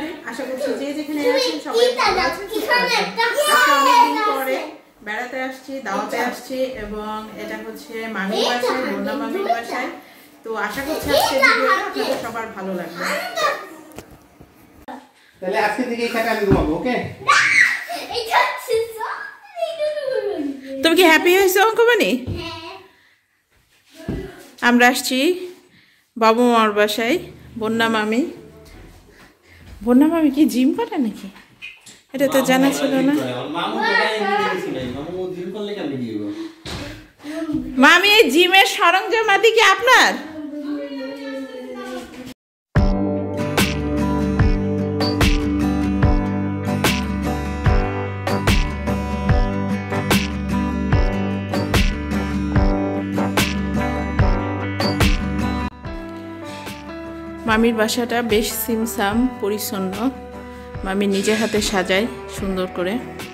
আশা করছি যে যেখানে আছেন সবাই ভালো আছেন, সুস্থ আছেন। আজকে অনেকদিন পরে বেড়াতে আসছি, দাওয়াতে আসছি এবং এটা হচ্ছে মামির বাসায়, বন্যা মামির বাসায়। তো আশা করছি আজকে ভিডিওটা আপনাদের সবার ভালো লাগবে। তাহলে আজকে থেকে এই খাটে আমি ঘুমাবো, ওকে? তুমি কি হ্যাপি হয়েছো অঙ্কমণি? আমরা আসছি বাবু মার বাসায়। বন্যা মামি কি জিম করে নাকি? এটা তো জানা ছিল না। মামি এই জিমের সরঞ্জামাদি কি আপনার? মামির বাসাটা বেশ সিমসাম পরিচ্ছন্ন। মামি নিজে হাতে সাজায় সুন্দর করে,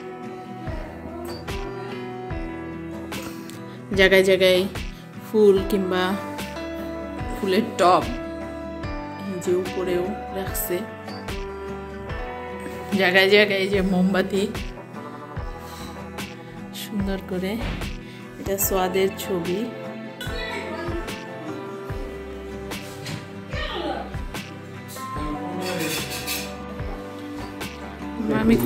জায়গায় জায়গায় ফুল কিংবা ফুলের টব এই যে উপরেও রাখছে, জায়গায় জায়গায় যে মোমবাতি সুন্দর করে। এটা সোয়াদের ছবি। মামি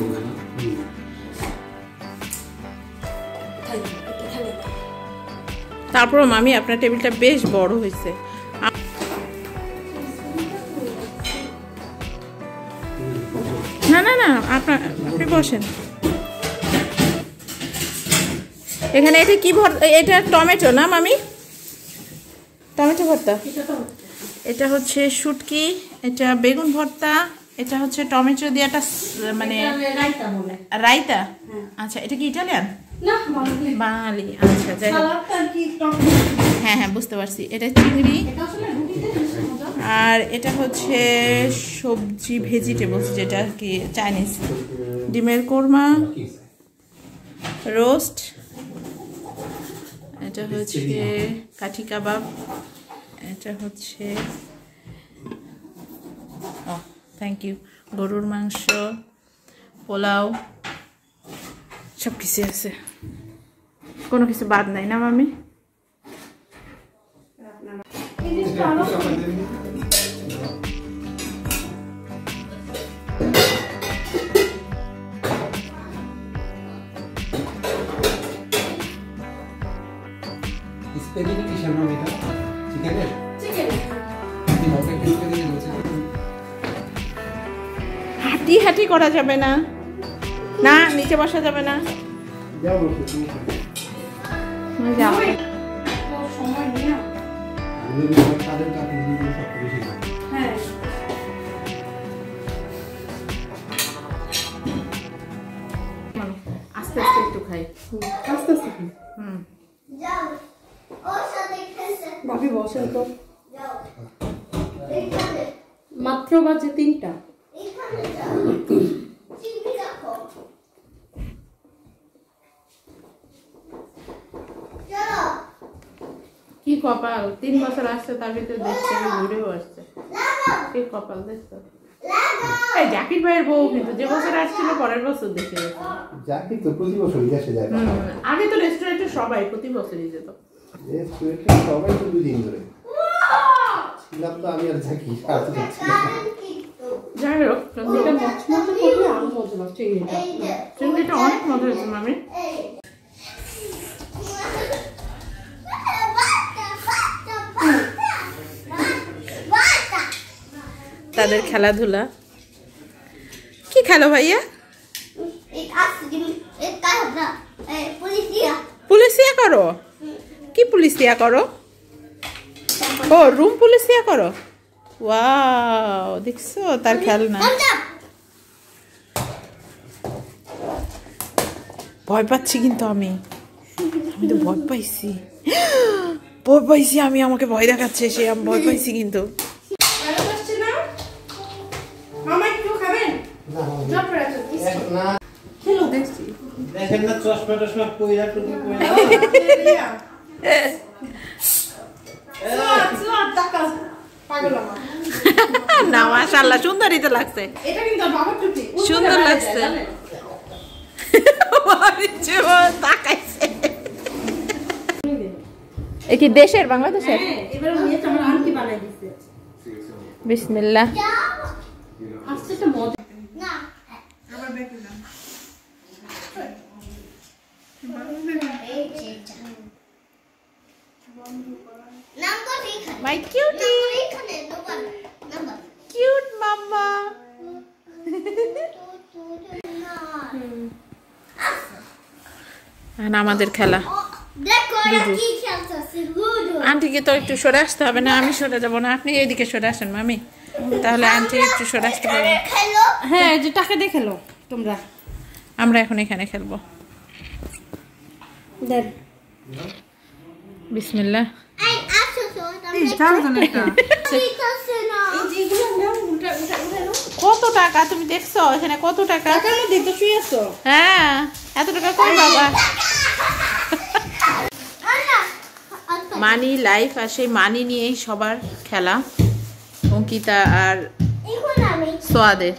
তারপর মামি আপনার টেবিলটা বেশ বড় হয়েছে। না না না, আপনি বসেন এখানে। এটা কি ভর্তা? এটা টমেটো না মামি? টমেটো ভর্তা। এটা হচ্ছে শুটকি, এটা বেগুন ভর্তা, এটা হচ্ছে টমেটো দিয়ে একটা মানে রায়তা। আচ্ছা, এটা কি ইটালিয়ান? বাঙালি। আচ্ছা, যাই হোক। হ্যাঁ হ্যাঁ, বুঝতে পারছি। এটা চিংড়ি, আর এটা হচ্ছে সবজি ভেজিটেবলস, যেটা আর কি চাইনিজ। ডিমের কোরমা, রোস্ট, এটা হচ্ছে কাঠি কাবাব, এটা হচ্ছে থ্যাংক ইউ গরুর মাংস, পোলাও, সব কিছু আছে, কোনো কিছু বাদ নাই না মামি? হাঁটি হাঁটি করা যাবে না, না নিচে বসা যাবে না। আস্তে আস্তে একটু খাই, আস্তে আস্তে খাই। ভাবি বসেন তো, মাত্র বাজে 3টা। কি কপাল, 3 বছর আসছে তার ভিতরে দেখছে ঘুরেও আসছে। কি কপাল দেখছো? এই জাকির ভাইয়ের বউ কিন্তু যে বছর আসছিল পরের বছর দেখে গেছে। জাকির তো প্রতি বছরই আসে যায়। আগে তো রেস্টুরেন্টে সবাই প্রতি বছরই যেত। রেস্টুরেন্টে সবাই তো 2 দিন ধরে ছিলাম তো আমি আর জাকির সাথে যাচ্ছি। যাই হোক, এটা মচমচে করলে আরো মজা লাগছে। চিংড়িটা অনেক মজা হয়েছে মামি। তাদের খেলাধুলা কি খেলো ভাইয়া? পুলিশিয়া করো? কি পুলিশিয়া করো? ও রুম পুলিশিয়া করো। ওয়াও, দেখছো তার খেলনা। ভয় পাচ্ছি কিন্তু আমি তো ভয় পাইছি, আমি, আমাকে ভয় দেখাচ্ছে সে, আমি ভয় পাইছি কিন্তু। দেখেন না চশমা টশমা কইরা টুকি কইরা পাগল আমার। না মাশাআল্লাহ সুন্দরই তো লাগছে, এটা কিন্তু আর বাবার টুপি। সুন্দর উঠে লাগছে। জানেন? তাকাইছে। এ কি দেশের বাংলাদেশের? হ্যাঁ, এবার নিয়ে আমার আন্টি বানাই দিছে। বিসমিল্লাহ। আজকে তো মজা। না আবার দেখি না। এই চেটা নাম্বার এখানে মাই কিউটি, নাম্বার এখানে নাম্বার কিউট মাম্মা। এখন আমাদের খেলা। দেখো এটা কি খেলতেছে লুডো আন্টিকে তো একটু সরে আসতে হবে না, আমি সরে যাবো না, আপনি এইদিকে সরে আসেন মামি, তাহলে আন্টি একটু সরে আসতে পারবে। খেলো হ্যাঁ, যে টাকা দিয়ে খেলো তোমরা। আমরা এখন এখানে খেলবো। দেন। বিসমিল্লাহ। এই আসো তো এই জানো এটা। ঠিক আছে না এই যে এগুলো নাও, উল্টা উল্টা উল্টা নাও। কত টাকা তুমি দেখছো এখানে? কত টাকা? টাকার মধ্যে তো শুয়ে আছো। হ্যাঁ, এত টাকা কই বাবা? আল্লাহ আচ্ছা মানি লাইফ আর সেই মানি নিয়েই সবার খেলা, অঙ্কিতা আর এখন আমি সোয়াদের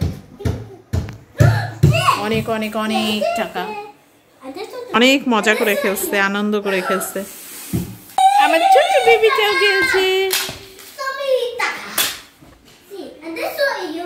অনেক অনেক অনেক টাকা, অনেক মজা করে খেলছে, আনন্দ করে খেলছে। আমার ছোট বেবিটাও খেলছে। Sì, adesso io.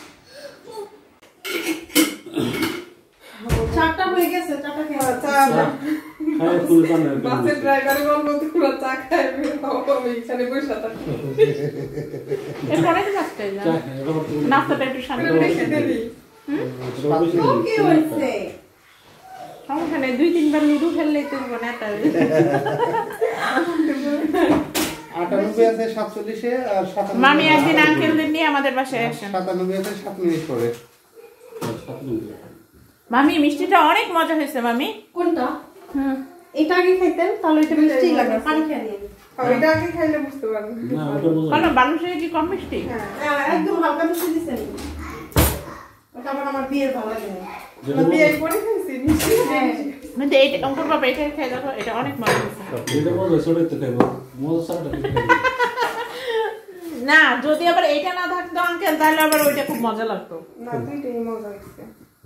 চাটা হয়ে গেছে, চাটা খেয়ে খায় ফুল বানায় বাসের ড্রাইভার বলবো তোমরা চা খাই আমি এখানে বসে থাকি। এরপরে নাস্তায় চা যাও, খায় এবার ফুল নাস্তাটা একটু শান্ত রেখে দেবি। কি হয়েছে? সমস্যা নেই, 2-3 বার লুডো খেললেই তো হবে না। 98 আছে 47-এ আর 97 মামি একদিন আঙ্কেলদের নিয়ে আমাদের বাসায় আসেন। 97 আছে 7 মিনিট পরে। মামি মিষ্টিটা অনেক মজা হয়েছে মামি। কোনটা? হুম, এটা আগে খাইতেন তাহলে এটা মিষ্টি লাগে, পানি খেয়ে নিন। এটা আগে খাইলে বুঝতে পারবেন। না ওটা মজা কেন বালুশাহী কি কম মিষ্টি? হ্যাঁ, একদম হালকা মিষ্টি দিছেন। ওটা আবার আমার বিয়ের ভালো লাগে না। যেটা বিয়ে করে খাইছি মিষ্টি হ্যাঁ। কিন্তু এইটা অঙ্কুর বাবা এটা খেয়ে দেখো, এটা অনেক মজা হয়েছে। যেটা মজা সেটাই তো খাইবো, মজা ছাড়াটা কি খাইবো? না যদি আবার এইটা না থাকতো আঙ্কেল তাহলে আবার ওইটা খুব মজা লাগতো। না দুইটাই মজা হচ্ছে।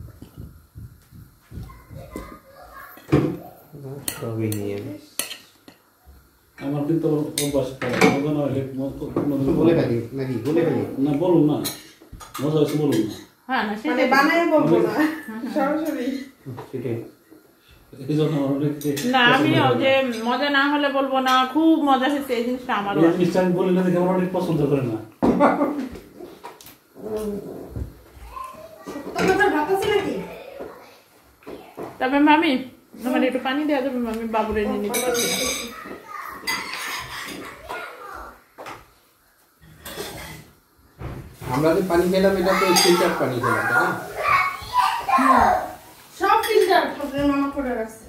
সবই নিয়ে আমার কিন্তু অভ্যাস খাই মজা না হলে বলে থাকি নাকি বলে থাকি না বলুন না, মজা হয়েছে বলুন না, হ্যাঁ না মানে সেটা বানায় বলবো না সরাসরি। সেটাই। এই জন্য আমার অনেক না আমিও যে মজা না হলে বলবো না, খুব মজা হয়েছে এই জিনিসটা আমারও। এই জিনিসটা আমি বলি না দেখে আমার অনেক পছন্দ করে না। তোমাদের ভাত আছে নাকি? তবে মামি আমার একটু পানি দেওয়া যাবে মামি, বাবুরে নিয়ে নিতে পারছি না। আমরা যে পানি খেলাম এটা তো ফিল্টার পানি খেলাম, তাই না? সব ফিল্টার আপনার মামা করে রাখছে।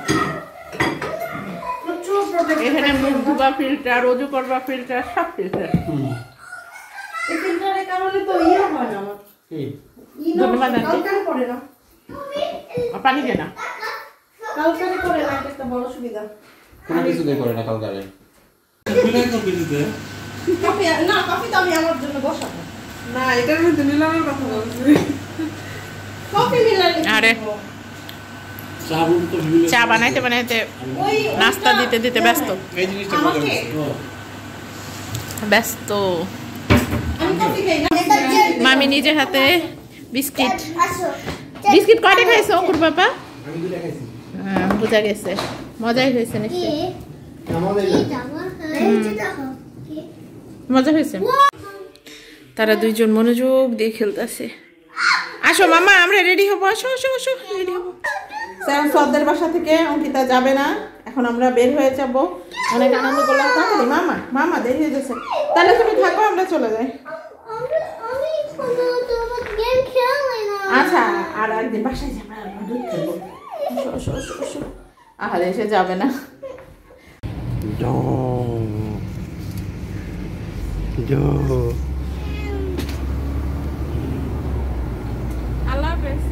প্রচুর প্রোডাক্ট। এখানে মুখ ধোবা ফিল্টার, রোজু করবা ফিল্টার, সব ফিল্টার। এই ফিল্টারের কারণে তো ইয়ে হয় না আমার। এই ধন্যবাদ আন্টি। কালকারে করে না। পানি দে না। কালকারে করে না, এটা একটা বড় সুবিধা। কোনো কিছুতেই করে না কালকারে। বিলাই কপি দিতে কফি না, কফি তো আমি আমার জন্য বসাবো। না এটার মধ্যে মিলানোর কথা বলছি। কফি মিলালে কি আরে। করবো? চা বলুন তো বিলাই চা বানাইতে বানাইতে ওই নাস্তা দিতে দিতে ব্যস্ত এই জিনিসটা মজা আমাকে হচ্ছে। ব্যস্ত। আমি কফি খাই না। মামি নিজে হাতে বিস্কিট, আসো বিস্কিট কয়টা খাইছো অঙ্কুর বাবা? আমি দুটো খাইছি। হ্যাঁ বোঝা গেছে, মজাই হয়েছে কি নিশ্চয়ই। আমাদের কি দাও এই যে দেখো কি মজা হয়েছে। তারা দুইজন মনোযোগ দিয়ে খেলতেছে। আসো মামা আমরা রেডি হবো, আসো আসো আসো রেডি হবো। স্যার সর্দার বাসা থেকে অঙ্কিতা যাবে না, এখন আমরা বের হয়ে যাব। অনেক আনন্দ করলাম। তাড়াতাড়ি মামা, মামা দেরি হয়ে যাচ্ছে। তাহলে তুমি থাকো, আমরা চলে যাই। আমি কোনো তোমার গেম খেলাই না আচ্ছা আর একদিন বাসায় যাবো, আমরা দুধ খেলবো। আসো আসো আসো আসো। আহারে এসে যাবে না। আল্লাহ হাফেজ।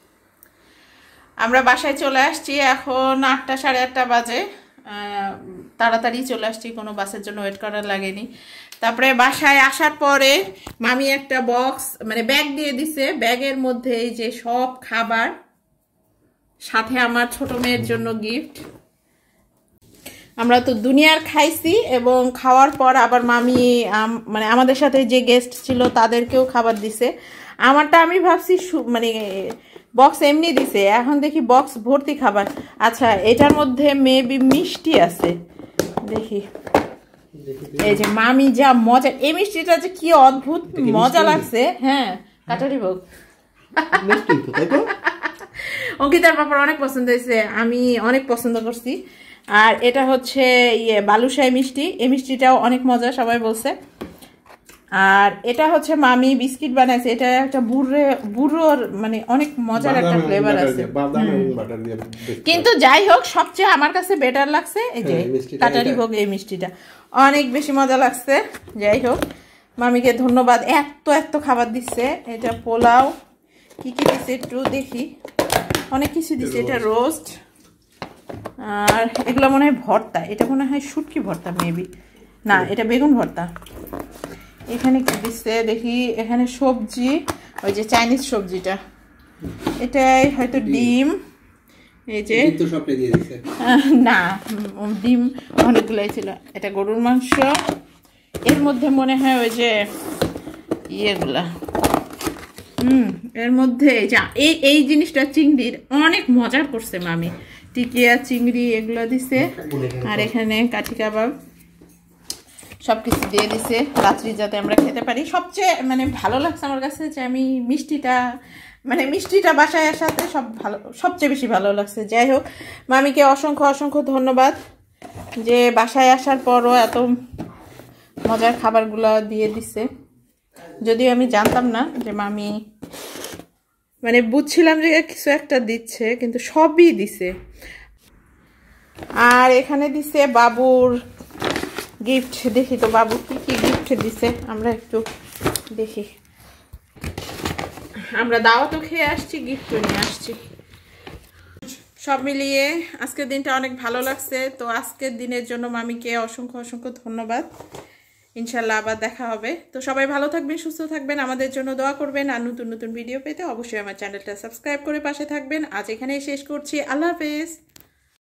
আমরা বাসায় চলে আসছি, এখন 8টা 8:30 বাজে। তাড়াতাড়ি চলে আসছি, কোনো বাসের জন্য ওয়েট করা লাগেনি। তারপরে বাসায় আসার পরে মামি একটা বক্স মানে ব্যাগ দিয়ে দিছে, ব্যাগের মধ্যে এই যে সব খাবার, সাথে আমার ছোট মেয়ের জন্য গিফট। আমরা তো দুনিয়ার খাইছি এবং খাওয়ার পর আবার মামি মানে আমাদের সাথে যে গেস্ট ছিল তাদেরকেও খাবার দিছে। আমারটা আমি ভাবছি মানে বক্স এমনি দিছে, এখন দেখি বক্স ভর্তি খাবার। আচ্ছা, এটার মধ্যে মেবি মিষ্টি আছে, দেখি। এই যে মামি যা মজা, এই মিষ্টিটা যে কি অদ্ভুত মজা লাগছে। হ্যাঁ, কাটারি ভোগ। অঙ্কিতার ব্যাপার অনেক পছন্দ হয়েছে, আমি অনেক পছন্দ করছি। আর এটা হচ্ছে বালুশাহী মিষ্টি, এই মিষ্টিটাও অনেক মজা, সবাই বলছে। আর এটা হচ্ছে মামি বিস্কিট বানাইছে, এটা একটা বুড়োর মানে অনেক মজার একটা ফ্লেভার আছে। কিন্তু যাই হোক, সবচেয়ে আমার কাছে বেটার লাগছে এই যে কাটারি ভোগ, এই মিষ্টিটা অনেক বেশি মজা লাগছে। যাই হোক, মামিকে ধন্যবাদ, এত এত খাবার দিচ্ছে। এটা পোলাও, কি কি দিচ্ছে একটু দেখি, অনেক কিছু দিচ্ছে। এটা রোস্ট, আর এগুলো মনে হয় ভর্তা, এটা মনে হয় শুটকি ভর্তা মেবি, না এটা বেগুন ভর্তা। এখানে কি দিচ্ছে দেখি, এখানে সবজি, ওই যে চাইনিজ সবজিটা, এটাই হয়তো ডিম। এই যে না, ডিম অনেকগুলাই ছিল। এটা গরুর মাংস, এর মধ্যে মনে হয় ওই যে ইয়েগুলা, এর মধ্যে এই জিনিসটা চিংড়ির অনেক মজা করছে মামি, টিকিয়া চিংড়ি এগুলো দিছে। আর এখানে কাঠি কাবাব, সবকিছু দিয়ে দিছে রাত্রি যাতে আমরা খেতে পারি। সবচেয়ে মানে ভালো লাগছে আমার কাছে যে আমি মিষ্টিটা বাসায় আসাতে সবচেয়ে বেশি ভালো লাগছে। যাই হোক, মামিকে অসংখ্য অসংখ্য ধন্যবাদ যে বাসায় আসার পরও এত মজার খাবারগুলো দিয়ে দিছে। যদিও আমি জানতাম না যে মামি, মানে বুঝছিলাম যে কিছু একটা দিচ্ছে, কিন্তু সবই দিছে। আর এখানে দিছে বাবুর গিফট, দেখি তো বাবু কি কি গিফট দিছে, আমরা একটু দেখি। আমরা দাওয়াতও খেয়ে আসছি, গিফটও নিয়ে আসছি। সব মিলিয়ে আজকের দিনটা অনেক ভালো লাগছে। তো আজকের দিনের জন্য মামিকে অসংখ্য অসংখ্য ধন্যবাদ। ইনশাল্লাহ আবার দেখা হবে। তো সবাই ভালো থাকবেন, সুস্থ থাকবেন, আমাদের জন্য দোয়া করবেন। আর নতুন নতুন ভিডিও পেতে অবশ্যই আমার চ্যানেলটা সাবস্ক্রাইব করে পাশে থাকবেন। আজ এখানেই শেষ করছি, আল্লাহ হাফেজ।